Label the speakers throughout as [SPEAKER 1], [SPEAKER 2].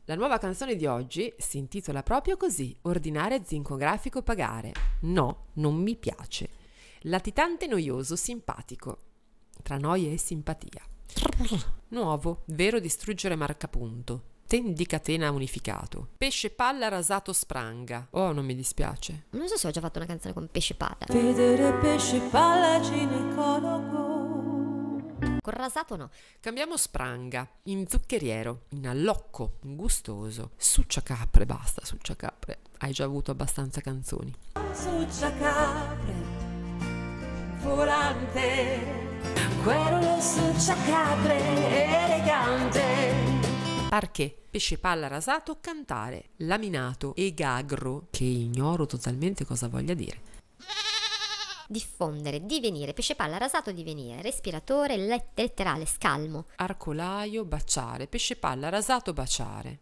[SPEAKER 1] La nuova canzone di oggi si intitola proprio così: ordinare, zincografico, pagare. No, non mi piace. Latitante, noioso, simpatico. Tra noia e simpatia. Nuovo, vero distruggere marcapunto. Tendi catena unificato. Pesce palla rasato spranga. Oh, non mi dispiace.
[SPEAKER 2] Non so se ho già fatto una canzone con pesce palla.
[SPEAKER 3] Vedere pesce palla ginecologo.
[SPEAKER 2] Con rasato no.
[SPEAKER 1] Cambiamo spranga. In zuccheriero. In allocco. In gustoso. Succiacapre, basta, succiacapre. Hai già avuto abbastanza canzoni.
[SPEAKER 3] Succiacapre, volante, quello succiacapre elegante.
[SPEAKER 1] Parquet, pesce palla rasato, cantare, laminato e gagro, che ignoro totalmente cosa voglia dire.
[SPEAKER 2] Diffondere, divenire, pesce palla rasato, divenire, respiratore, letterale, scalmo.
[SPEAKER 1] Arcolaio, baciare, pesce palla rasato, baciare.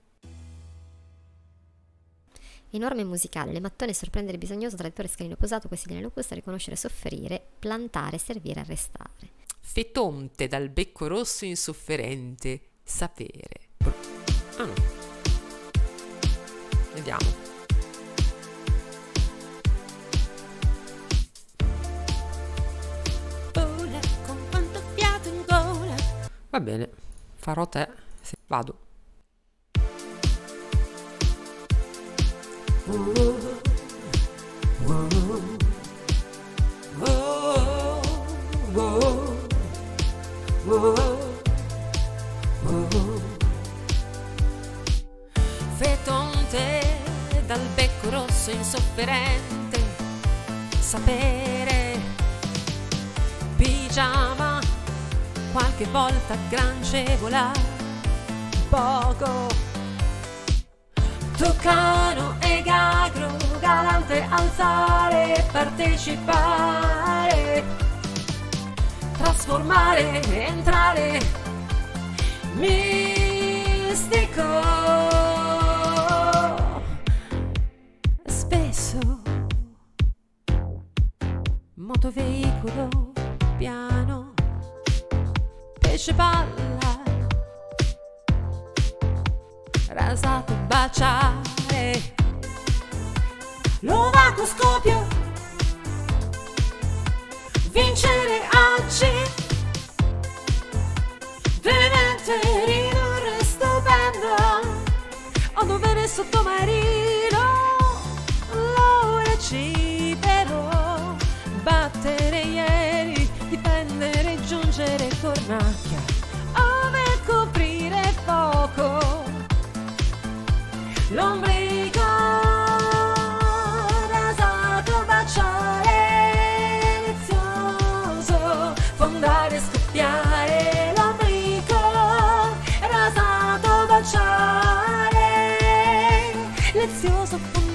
[SPEAKER 2] Enorme musicale, le mattone, sorprendere, bisognoso, traditore, scalino, posato, quotidiano, locusta, riconoscere, sofferire, plantare, servire, arrestare.
[SPEAKER 1] Fetonte, dal becco rosso insofferente, sapere. Ah no. Vediamo.
[SPEAKER 3] Vola con quanto fiato in gola.
[SPEAKER 1] Va bene, farò te. Sì, vado.
[SPEAKER 3] Fetonte dal becco rosso insofferente, sapere, pigiama, qualche volta grancevola, poco, toccano e gagro, galante, alzare, partecipare, trasformare, entrare, mistico. Motoveicolo, piano, pesce palla, rasato, baciare, l'ovaco scoppio, vincere a C, veemente, ridurre, stupenda, a dovere sottomarino, l'ora C però. Battere ieri, dipendere, giungere, cornacchia, ove coprire poco, l'ombrico, rasato, baciare, lezioso, fondare, scoppiare, l'ombrico, rasato, baciare, lezioso, fondare.